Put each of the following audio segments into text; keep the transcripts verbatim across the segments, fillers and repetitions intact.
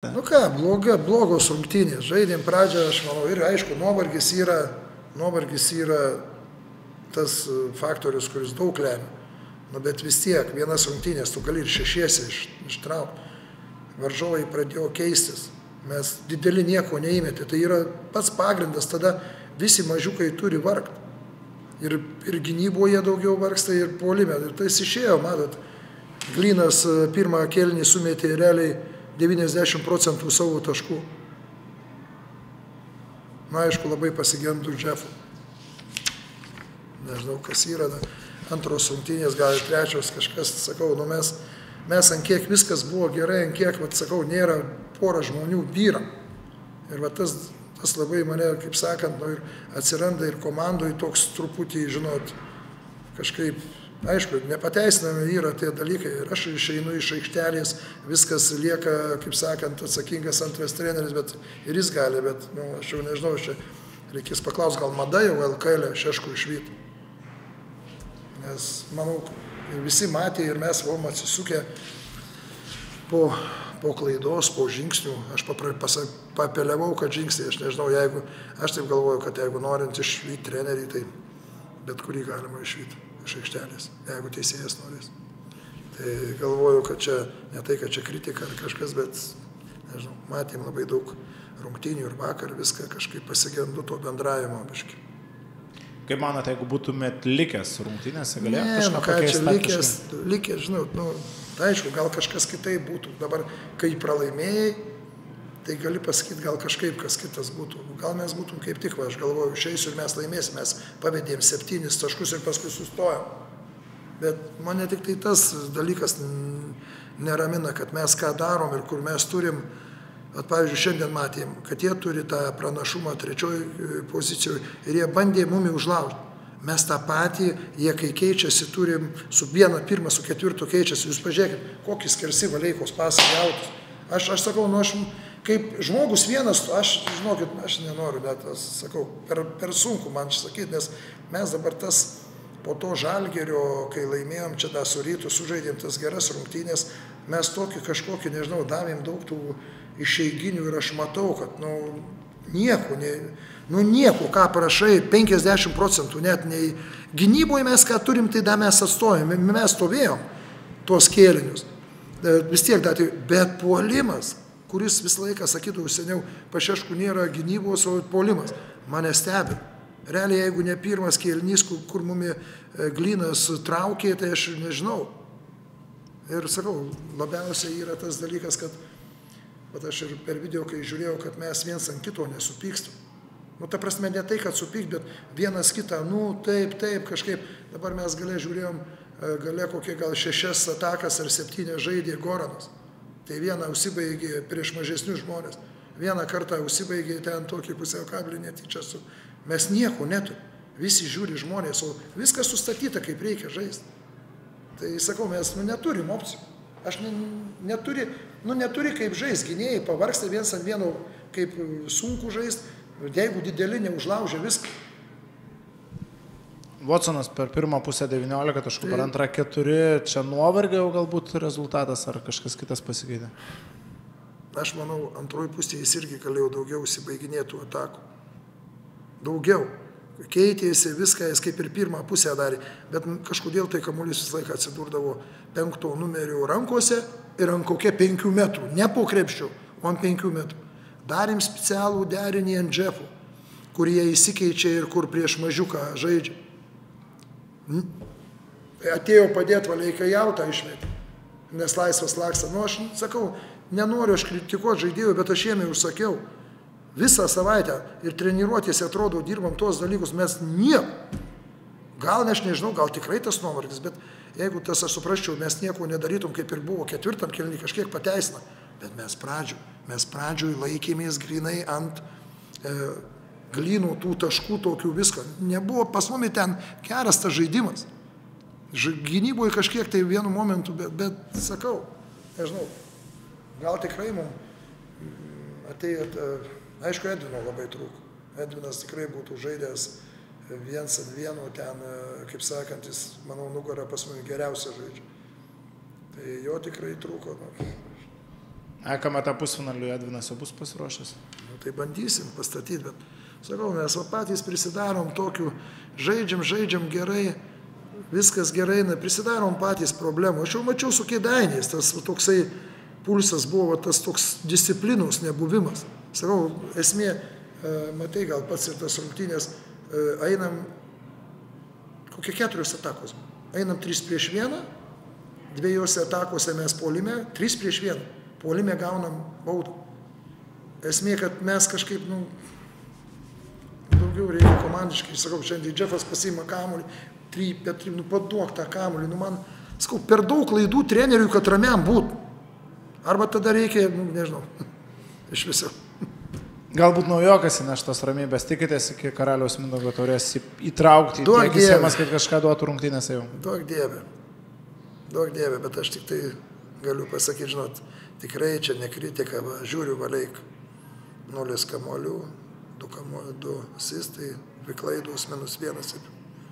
Nu ką, bloga, blogos rungtynės. Žaidėm pradžią, aš manau, ir aišku, nuovargis yra, nuovargis yra tas faktorius, kuris daug lemia. Nu, bet vis tiek, vienas rungtynės, tu gali ir šešiesi iš, ištraukti. Varžovai pradėjo keistis. Mes dideli nieko neįmetė. Tai yra pats pagrindas, tada visi mažiukai turi vargti. Ir, ir gynyboje daugiau vargsta, ir puolime. Ir tai išėjo, matot, Glynas pirmą kėlinį sumetė realiai devyniasdešimt procentų savo taškų. Na, aišku, labai pasigendu Džefų. Nežinau, kas yra. Da. Antros rungtynės, gal ir trečios kažkas, sakau, nu mes, mes ant kiek viskas buvo gerai, ant kiek, vat, sakau, nėra pora žmonių vyram. Ir va, tas, tas labai mane, kaip sakant, nu, ir atsiranda ir komandoje toks truputį, žinot, kažkaip, aišku, nepateisinami yra tie dalykai. Ir aš išeinu iš aikštelės, viskas lieka, kaip sakant, atsakingas antras treneris, bet ir jis gali, bet nu, aš jau nežinau, čia reikės paklausti, gal mada jau L K L Šeškų išvytų. Nes, manau, visi matė ir mes buvom atsisukę po, po klaidos, po žingsnių. Aš papeliavau, kad žingsniai, aš nežinau, jeigu, aš taip galvoju, kad jeigu norint išvyti trenerį, tai bet kurį galima išvyti iš aikštelės, jeigu teisėjas norės. Tai galvoju, kad čia, ne tai, kad čia kritika ar kažkas, bet, nežinau, matėm labai daug rungtynių ir vakar viską kažkaip pasigendu to bendravimo biškį. Kaip manote, jeigu būtumėt likęs rungtynėse, galėtų kažką nu, pakeisti? Ne, likęs, likęs, žinau, nu, tai aišku, gal kažkas kitai būtų. Dabar, kai pralaimėjai, tai gali pasakyti, gal kažkaip kas kitas būtų. Gal mes būtum kaip tik, va, aš galvoju, išeisiu ir mes laimėsim, mes pavedėm septynis taškus ir paskui sustojom. Bet mane tik tai tas dalykas neramina, kad mes ką darom ir kur mes turim. At, pavyzdžiui, šiandien matėm, kad jie turi tą pranašumą trečioj pozicijoje ir jie bandė mumį užlaužti. Mes tą patį, jie kai keičiasi, turim su vieną, pirmą, su ketvirtu keičiasi. Jūs pažiūrėkit, kokį skersi Valeikos pasą jautus. Aš, aš sakau, nu aš kaip žmogus vienas, aš, žinokit, aš nenoriu, net, aš sakau, per, per sunku man sakyti, nes mes dabar tas po to Žalgirio, kai laimėjom čia tą su Rytu, sužaidėm tas geras rungtynės, mes tokį kažkokį, nežinau, davėm daug tų išeiginių ir aš matau, kad, nu, nieko, ne, nu, nieko, ką prašai, penkiasdešimt procentų, net nei gynyboje mes ką turim, tai da mes atstovėm, mes stovėjom tuos kėlinius. Vis tiek, da, tai, bet puolimas, kuris visą laiką, sakydavau seniau, pas Šeškų nėra gynybos, o puolimas, mane stebi. Realiai, jeigu ne pirmas kėlinys, kur, kur mumi Glynas traukė, tai aš nežinau. Ir sakau, labiausiai yra tas dalykas, kad bet aš ir per video, kai žiūrėjau, kad mes viens ant kito nesupykstum. Nu, ta prasme, ne tai, kad supykt, bet vienas kitą, nu, taip, taip, kažkaip. Dabar mes gale žiūrėjom, gale kokie gal šešias atakas ar septynės žaidė Goranas. Tai vieną užsibaigė prieš mažesnius žmonės. Vieną kartą užsibaigė ten tokį pusiau kablį netyčia su. Mes nieko neturim. Visi žiūri žmonės, o viskas sustatyta, kaip reikia žaisti. Tai sakau, mes nu, neturim opcijų. Aš ne, neturi, nu, neturi kaip žais, gynėjai pavargsta viens ant vieno, kaip sunku žaisti, jeigu dideli neužlaužia viską. Watsonas per pirmą pusę devyniolika taškų, per antrą keturi, čia nuovargio galbūt rezultatas ar kažkas kitas pasikeitė? Aš manau, antroji pusė jis irgi galėjo daugiau įsibaiginėtų atakų. Daugiau. Keitėsi viską, jis kaip ir pirmą pusę darė, bet kažkodėl tai kamuolys visą laiką atsidurdavo penkto numerio rankose ir ant kokie penkių metrų, ne po krepščio, o ant penkių metrų. Darėm specialų derinį ant Džefų, kur jie įsikeičia ir kur prieš mažiuką žaidžia. Atėjo padėti Valeiką jautą išmetį, nes laisvas laksta. Nu, aš sakau, nenoriu aš kritikuoti žaidėjų, bet aš jiem užsakiau. Visą savaitę ir treniruotėse, atrodo, dirbam tuos dalykus, mes nieko. Gal, aš nežinau, gal tikrai tas nuovargis, bet jeigu tas aš suprasčiau, mes nieko nedarytum, kaip ir buvo ketvirtam kėlinį, kažkiek pateisina. Bet mes pradžioj, mes pradžioj laikėmės grinai ant e, Glynų tų taškų tokių visko. Nebuvo pas mumi ten geras tas žaidimas. Gynyboje kažkiek tai vienu momentu, bet, bet sakau, nežinau, gal tikrai mums atėjo... Aišku, Edvino labai trūko. Edvinas tikrai būtų žaidęs viens ant vieno ten, kaip sakant, jis, manau, nugarą pas mane geriausia žaidžia. Tai jo tikrai trūko. Ekame tą pusfinalių Edvinas jau bus pasiruošęs. Nu, tai bandysim pastatyti, bet sakau, mes va patys prisidarom tokių, žaidžiam, žaidžiam gerai, viskas gerai, na, prisidarom patys problemų. Aš jau mačiau su Kėdainiais, tas va, toksai pulsas buvo, va, tas toks disciplinos nebuvimas. Sakau, esmė, e, matai, gal pats ir tas rungtynės, e, einam, kokie keturios atakos. Einam trys prieš vieną, dviejose atakose mes puolime, trys prieš vieną. Puolime gaunam baudą. Esmė, kad mes kažkaip, nu, daugiau reikia komandiškai. Sakau, šiandien Džefas pasiima kamuolį, try, bet, nu, paduok tą kamuolį. Nu, man, sakau, per daug klaidų treneriui, kad ramiam būtų. Arba tada reikia, nu, nežinau, iš viso. Galbūt naujokas įneštos ramybės, tikitės iki Karaliaus Mindaugo taurės įtraukti, Duok tiek įsėmas, kad kažką duotų rungtynėse jau. Duok Dieve. Duok Dieve, bet aš tik tai galiu pasakyti, žinot, tikrai čia ne kritika, va, žiūriu valeik, nulis kamolių, du kamolių, du asistai, dvi klaidos, minus vienas. Ir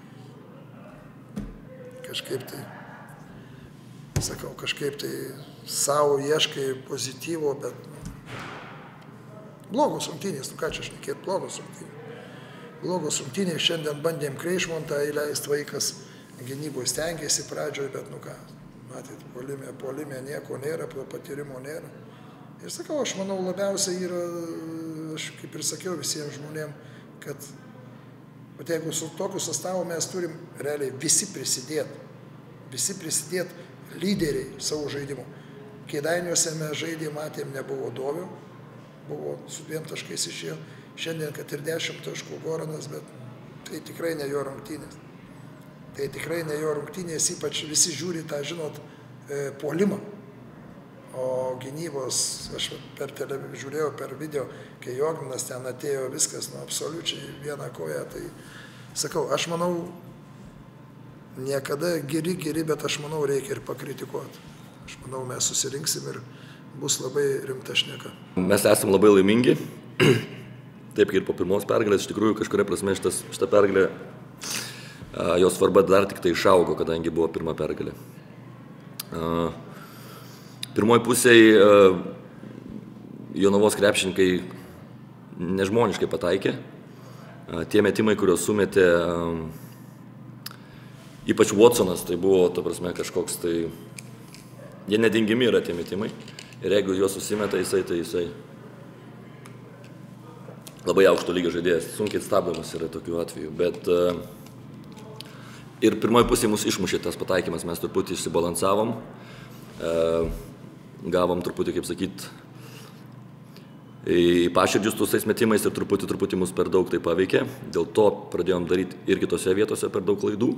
kažkaip tai, sakau, kažkaip tai savo ieškai pozityvo, bet nu, blogos rungtynės, nu ką čia šnekėt, blogos rungtynės. Blogos rungtynės, šiandien bandėm Kreišmontą įleisti, vaikas gynyboje stengiasi pradžioje, bet nu ką. Matyt, puolime, puolime nieko nėra, patyrimo nėra. Ir sakau, aš manau, labiausiai yra, aš kaip ir sakiau visiems žmonėms, kad, bet jeigu su tokiu sastavu mes turim realiai visi prisidėti, visi prisidėti lyderiai savo žaidimo. Kėdainiuose mes žaidėm, matėm, nebuvo Dovio, buvo su dviem taškais išėjo, šiandien, kad ir dešimt taškų Goranas, bet tai tikrai ne jo rungtynės. Tai tikrai ne jo rungtynės, ypač visi žiūri tą, žinot, e, puolimą. O gynybos, aš per televiziją žiūrėjau, per video, kai Jogminas ten atėjo viskas, nu, absoliučiai vieną koją, tai sakau, aš manau, niekada geri, geri, bet aš manau, reikia ir pakritikuoti. Aš manau, mes susirinksim ir bus labai rimta šneka. Mes esame labai laimingi, taip kaip ir po pirmos pergalės, iš tikrųjų kažkuria prasme šitas, šitą pergalę jos svarba dar tik tai išaugo, kadangi buvo pirma pergalė. Pirmoji pusėje Jonavos krepšininkai nežmoniškai pataikė. Tie metimai, kuriuos sumetė, ypač Watsonas, tai buvo, ta prasme, kažkoks tai... Jie nedingimi yra tie metimai. Ir jeigu juos susimeta jisai, tai jisai labai aukšto lygio žaidėjas. Sunkiai stabdomas yra tokių atvejų, bet... Ir pirmoji pusė mus išmušė tas pataikymas, mes truputį išsibalansavom, e, gavom truputį, kaip sakyt, į paširdžius tus tais metimais ir truputį, truputį mus per daug tai paveikė. Dėl to pradėjom daryti ir kitose vietose per daug klaidų.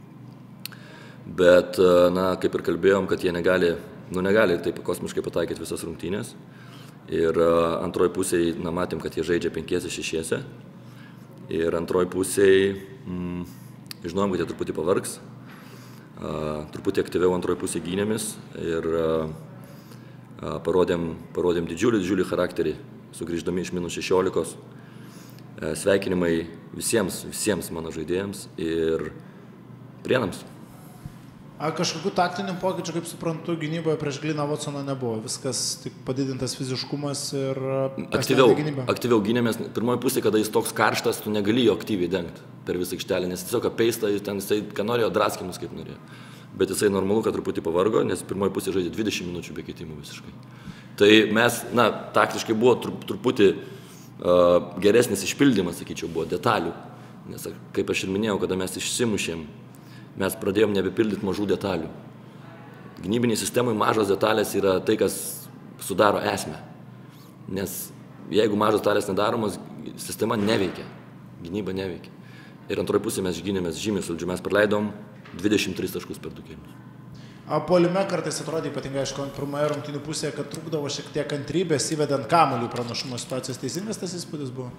Bet, na, kaip ir kalbėjom, kad jie negali, nu negali taip kosmiškai pataikyti visas rungtynės. Ir antroji pusėje, na, matėm, kad jie žaidžia penkiese šešiese. Ir antroji pusėje... Mm, Žinojom, kad jie truputį pavargs, truputį aktyviau antroji pusė gynėmis ir parodėm, parodėm didžiulį, didžiulį charakterį, sugrįždami iš minus šešiolikos. Sveikinimai visiems, visiems mano žaidėjams ir Prienams. A kažkokių taktinių pokyčių, kaip suprantu, gynyboje prieš Gliną Watsoną nebuvo. Viskas tik padidintas fiziškumas ir... Aktyviau, aktyviau gynėmės. Pirmoji pusė, kada jis toks karštas, tu negali jo aktyviai dengti per visą aikštelę, nes tiesiog apeista, ten jisai, ką norėjo, draskimus kaip norėjo. Bet jisai normalu, kad truputį pavargo, nes pirmoji pusė žaidė dvidešimt minučių be keitimų visiškai. Tai mes, na, taktiškai buvo truputį uh, geresnis išpildymas, sakyčiau, buvo detalių. Nes, kaip aš ir minėjau, kada mes išsimušėm, mes pradėjom nebepildyti mažų detalių. Gynybiniai sistemai mažos detalės yra tai, kas sudaro esmę. Nes jeigu mažos detalės nedaromos, sistema neveikia, gynyba neveikia. Ir antroji pusė mes gynėmės žymiai saldžiu, mes praleidom dvidešimt tris taškus per du kėlinius. O puolime kartais atrodė ypatingai, aišku, pirmoje rungtynių pusėje, kad trūkdavo šiek tiek kantrybės, įvedant kamuolį pranašumo situacijos. Teisingas tas įspūdis buvo?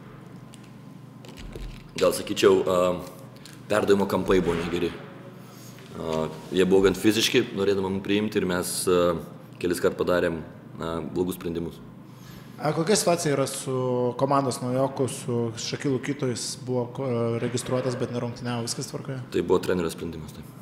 Gal sakyčiau, perdavimo kampai buvo negeri. Jie buvo gan fiziški, norėdama mums priimti ir mes kelis kart padarėm blogus sprendimus. A kokia situacija yra su komandos naujoku, su Šakilu Kytu, jis buvo registruotas, bet nerungtyniavo, viskas tvarkoje? Tai buvo trenerio sprendimas. Tai.